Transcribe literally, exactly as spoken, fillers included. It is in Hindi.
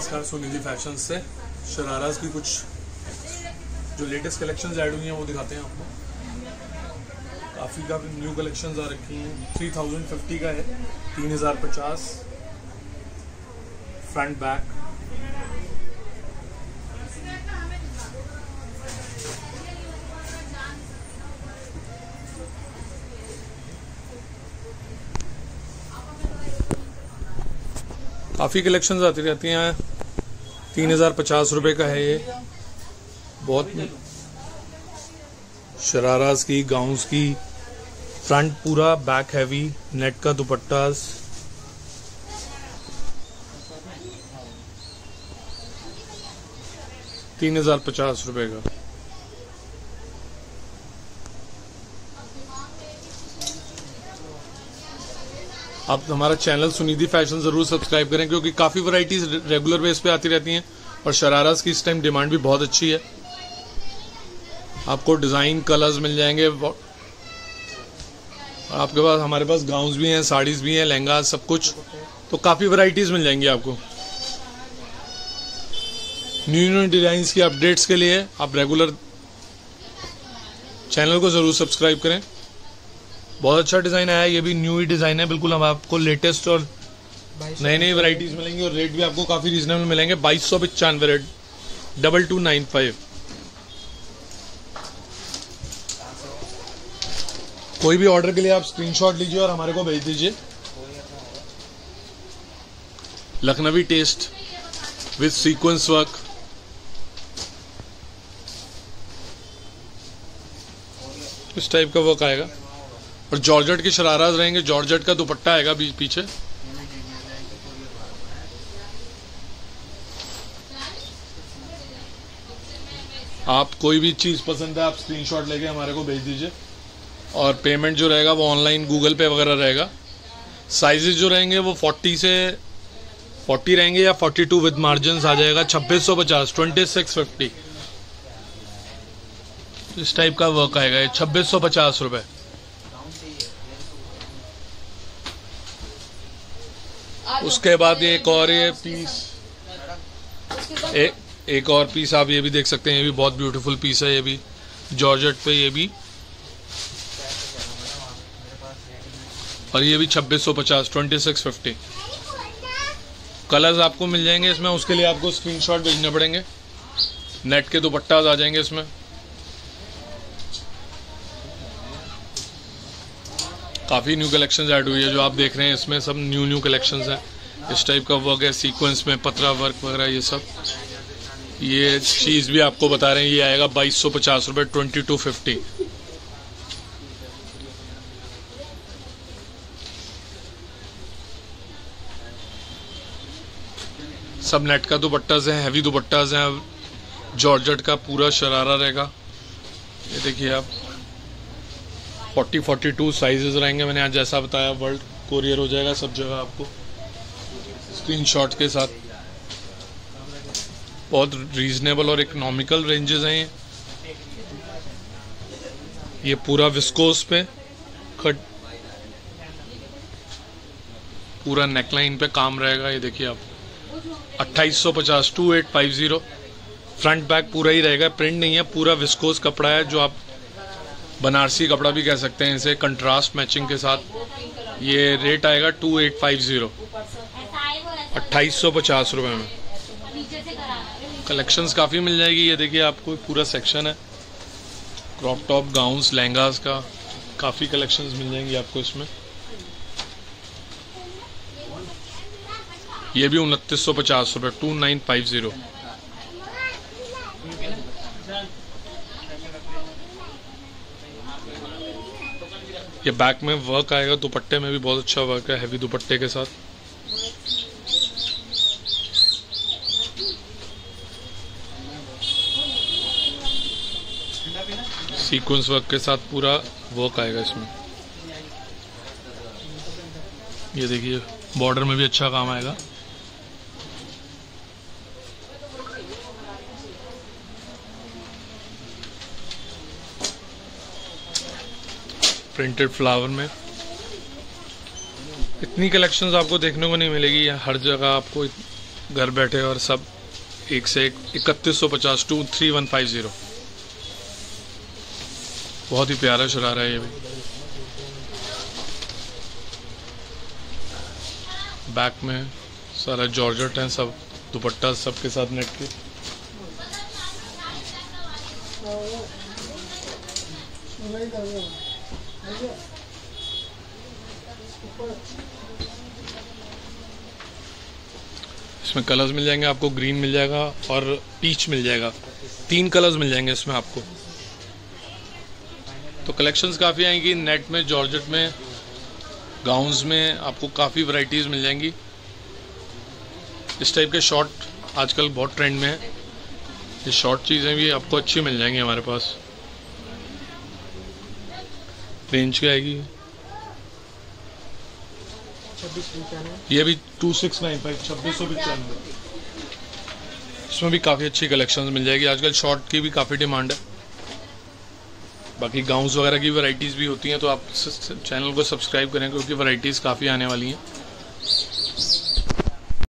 नमस्कार, सुनिधि फैशन से शराराज की कुछ जो लेटेस्ट कलेक्शंस ऐड हुई हैं वो दिखाते हैं आपको। काफ़ी काफ़ी न्यू कलेक्शंस आ रखी हैं। थ्री थाउजेंड फिफ्टी का है, तीन हज़ार पचास फ्रंट बैक। काफ़ी कलेक्शंस आती रहती हैं। तीन हज़ार पचास रुपये का है ये। बहुत शराराज की, गाउन्स की, फ्रंट पूरा, बैक हैवी, नेट का दुपट्टा। तीन हज़ार पचास रुपये का। आप हमारा चैनल सुनिधि फैशन ज़रूर सब्सक्राइब करें, क्योंकि काफ़ी वैरायटीज रेगुलर बेस पे आती रहती हैं और शराराज की इस टाइम डिमांड भी बहुत अच्छी है। आपको डिज़ाइन, कलर्स मिल जाएंगे। आपके पास, हमारे पास गाउन्स भी हैं, साड़ीज़ भी हैं, लहंगा, सब कुछ। तो काफ़ी वैरायटीज़ मिल जाएंगी आपको। न्यू न्यू डिज़ाइंस की अपडेट्स के लिए आप रेगुलर चैनल को ज़रूर सब्सक्राइब करें। बहुत अच्छा डिज़ाइन आया है, ये भी न्यू ही डिज़ाइन है बिल्कुल। हम आपको लेटेस्ट और नई नई वैरायटीज मिलेंगी और रेट भी आपको काफ़ी रीजनेबल मिलेंगे। बाईस सौ पचानवे rate, double two nine five. कोई भी ऑर्डर के लिए आप स्क्रीनशॉट लीजिए और हमारे को भेज दीजिए। लखनवी टेस्ट विद सीक्वेंस वर्क। इस टाइप का वर्क आएगा और जॉर्जेट की शराराज रहेंगे। जॉर्जेट का दुपट्टा आएगा पीछे। आप कोई भी चीज पसंद है, आप स्क्रीनशॉट लेके हमारे को भेज दीजिए और पेमेंट जो रहेगा वो ऑनलाइन गूगल पे वगैरह रहेगा। साइजेस जो रहेंगे वो चालीस से चालीस रहेंगे या बयालीस विद मार्जिन आ जाएगा। छब्बीस सौ पचास, ट्वेंटी सिक्स फिफ्टी। इस टाइप का वर्क आएगा ये, छब्बीस सौ पचास रुपए। उसके बाद एक और ये पीस, एक एक और पीस आप ये भी देख सकते हैं। ये भी बहुत ब्यूटीफुल पीस है। ये भी जॉर्जेट पे, ये भी, और ये भी छब्बीस सौ पचास, ट्वेंटी सिक्स फिफ्टी। कलर्स आपको मिल जाएंगे इसमें। उसके लिए आपको स्क्रीनशॉट भेजने पड़ेंगे। नेट के दुपट्टास आ जाएंगे इसमें। काफ़ी न्यू कलेक्शंस ऐड हुई है जो आप देख रहे हैं। इसमें सब न्यू न्यू कलेक्शंस हैं। इस टाइप का वर्क है, सीक्वेंस में पतरा वर्क वगैरह, ये सब। ये चीज़ भी आपको बता रहे हैं, ये आएगा बाईस सौ पचास रुपये, ट्वेंटी टू फिफ्टी। सब नेट का दुपट्टास हैं, हैवी दुपट्टास हैं। जॉर्जेट का पूरा शरारा रहेगा। ये देखिए आप, चालीस, बयालीस साइजेस रहेंगे। मैंने आज जैसा बताया, वर्ल्ड कोरियर हो जाएगा सब जगह आपको स्क्रीनशॉट के साथ। बहुत रीजनेबल और इकोनॉमिकल रेंजेस हैं ये। ये पूरा विस्कोस पे कट, पूरा नेकलाइन पे काम रहेगा। ये देखिए आप, अट्ठाईस सौ पचास, two eight five zero. Front back पूरा ही रहेगा, प्रिंट नहीं है, पूरा विस्कोस कपड़ा है, जो आप बनारसी कपड़ा भी कह सकते हैं इसे, कंट्रास्ट मैचिंग के साथ। ये रेट आएगा टू एट फाइव जीरो, अट्ठाईस सौ पचास रुपये में। कलेक्शंस काफ़ी मिल जाएगी। ये देखिए आपको पूरा सेक्शन है, क्रॉप टॉप, गाउन्स, लहंगास का। काफ़ी कलेक्शंस मिल जाएंगी आपको इसमें। ये भी उनतीस सौ पचास रुपये, टू नाइन फाइव जीरो। ये बैक में वर्क आएगा, दुपट्टे में भी बहुत अच्छा वर्क है, हैवी दुपट्टे के साथ। सीक्वेंस वर्क के साथ पूरा वर्क आएगा इसमें। ये देखिए, बॉर्डर में भी अच्छा काम आएगा। प्रिंटेड फ्लावर में इतनी कलेक्शंस आपको देखने को नहीं मिलेगी। हर जगह आपको घर बैठे, और सब एक से एक इकतीस सौ पचास two three one five zero. बहुत ही प्यारा शरारा है ये भी। बैक में सारा जॉर्जेट है, सब दुपट्टा सबके साथ नेट के। इसमें कलर्स मिल जाएंगे आपको, ग्रीन मिल जाएगा और पीच मिल जाएगा, तीन कलर्स मिल जाएंगे इसमें आपको। तो कलेक्शंस काफ़ी आएंगी नेट में, जॉर्जेट में, गाउन्स में, आपको काफ़ी वैरायटीज़ मिल जाएंगी। इस टाइप के शॉर्ट आजकल बहुत ट्रेंड में है, ये शॉर्ट चीज़ें भी आपको अच्छी मिल जाएंगी हमारे पास। रेंज क्या आएगी ये भी टू सिक्स नाइन फाइव छब्बीस सौ पचानवे। इसमें भी काफ़ी अच्छी कलेक्शंस मिल जाएगी। आजकल शॉर्ट की भी काफ़ी डिमांड है। बाकी गाउन्स वगैरह की वैरायटीज़ भी होती हैं, तो आप चैनल को सब्सक्राइब करें क्योंकि वैरायटीज़ काफ़ी आने वाली हैं।